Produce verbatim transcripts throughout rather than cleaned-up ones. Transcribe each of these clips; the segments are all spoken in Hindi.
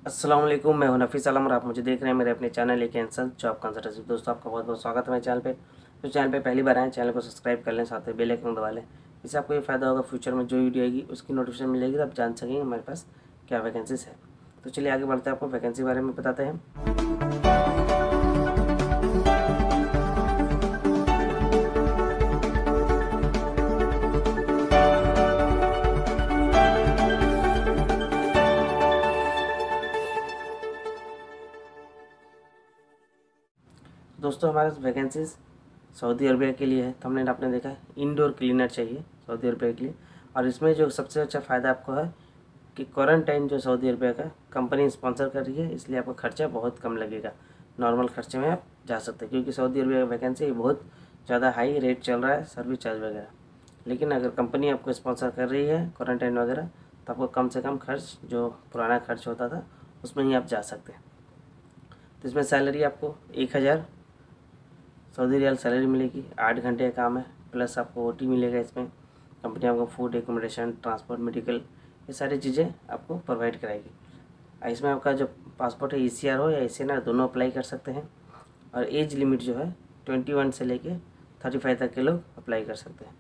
अस्सलाम वालेकुम, मैं हूं नफ़ीस आलम और आप मुझे देख रहे हैं मेरे अपने चैनल एक कैंसल जॉब कंसल्टेंसी। दोस्तों, आपका बहुत बहुत स्वागत है मेरे चैनल पे। तो चैनल पे पहली बार आए, चैनल को सब्सक्राइब कर लें, साथ में बेल आइकन दबा लें। इससे आपको ये फ़ायदा होगा, फ्यूचर में जो वीडियो आएगी उसकी नोटिफिकेशन मिलेगी, तो आप जान सकेंगे हमारे पास क्या वैकेंसीज है। तो चलिए आगे बढ़ते हैं, आपको वैकेंसी के बारे में बताते हैं। दोस्तों, हमारे पास वैकेंसीज सऊदी अरबिया के लिए है। तो हमने आपने देखा है इंडोर क्लीनर चाहिए सऊदी अरबिया के लिए। और इसमें जो सबसे अच्छा फ़ायदा आपको है कि क्वारंटाइन जो सऊदी अरबिया का कंपनी स्पॉन्सर कर रही है, इसलिए आपका खर्चा बहुत कम लगेगा। नॉर्मल खर्चे में आप जा सकते हैं, क्योंकि सऊदी अरबिया का वैकेंसी बहुत ज़्यादा हाई रेट चल रहा है, सर्विस चार्ज वगैरह। लेकिन अगर कंपनी आपको स्पॉन्सर कर रही है क्वारंटाइन वगैरह, तो आपको कम से कम खर्च, जो पुराना खर्च होता था, उसमें ही आप जा सकते हैं। तो इसमें सैलरी आपको एक हज़ार सऊदी रियाल सैलरी मिलेगी। आठ घंटे का काम है, प्लस आपको ओ टी मिलेगा। इसमें कंपनी आपको फूड, एकोमोडेशन, ट्रांसपोर्ट, मेडिकल, ये सारी चीज़ें आपको प्रोवाइड कराएगी। इसमें आपका जो पासपोर्ट है, ई सी आर हो या ए सी एन आर, दोनों अप्लाई कर सकते हैं। और एज लिमिट जो है ट्वेंटी वन से लेके थर्टी फाइव तक के लोग अप्लाई कर सकते हैं।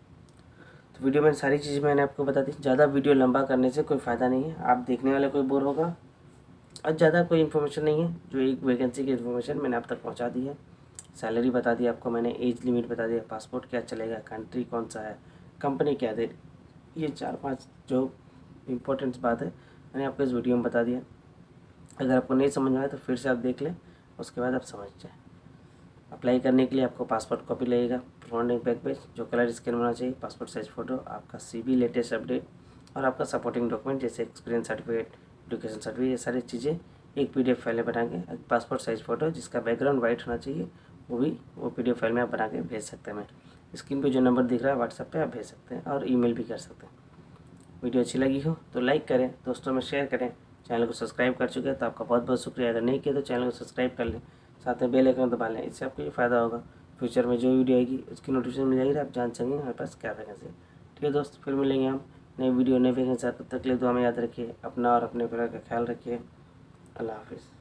तो वीडियो में सारी चीज़ें मैंने आपको बता दी। ज़्यादा वीडियो लंबा करने से कोई फ़ायदा नहीं है, आप देखने वाले कोई बोर होगा। और ज़्यादा कोई इन्फॉर्मेशन नहीं है, जो एक वैकेंसी की इन्फॉर्मेशन मैंने आप तक पहुँचा दी है। सैलरी बता दी आपको मैंने, एज लिमिट बता दिया, पासपोर्ट क्या चलेगा, कंट्री कौन सा है, कंपनी क्या दे, ये चार पांच जो इम्पोर्टेंट बात है मैंने आपको इस वीडियो में बता दिया। अगर आपको नहीं समझ में आए तो फिर से आप देख लें, उसके बाद आप समझ जाएँ। अप्लाई करने के लिए आपको पासपोर्ट कॉपी लगेगा, फ्रंट एंड बैक पेज, जो कलर स्कैन होना चाहिए, पासपोर्ट साइज फ़ोटो, आपका सी वी लेटेस्ट अपडेट, और आपका सपोर्टिंग डॉक्यूमेंट जैसे एक्सपीरियंस सर्टिफिकेट, एजुकेशन सर्टिफिकेट, ये सारी चीज़ें एक पी डी एफ फाइल में बना के, पासपोर्ट साइज फ़ोटो जिसका बैकग्राउंड वाइट होना चाहिए, वो भी वो पी डी एफ फाइल में आप बना के भेज सकते हैं। मैं स्क्रीन पे जो नंबर दिख रहा है व्हाट्सएप पे आप भेज सकते हैं, और ईमेल भी कर सकते हैं। वीडियो अच्छी लगी हो तो लाइक करें, दोस्तों में शेयर करें। चैनल को सब्सक्राइब कर चुके हैं तो आपका बहुत बहुत शुक्रिया। अगर नहीं किया तो चैनल को सब्सक्राइब कर लें, साथ में बेल आइकन दबा लें। इससे आपको ये फ़ायदा होगा, फ्यूचर में जो वीडियो आएगी उसकी नोटिफिकेशन मिल जाएगी, आप जान सकेंगे हमारे पास क्या वैकेंसी है। ठीक है दोस्त, फिर मिलेंगे हम नई वीडियो नई वैकेंसी। तब तक के लिए दुआ में याद रखिए, अपना और अपने परिवार का ख्याल रखिए। अल्लाह हाफिज़।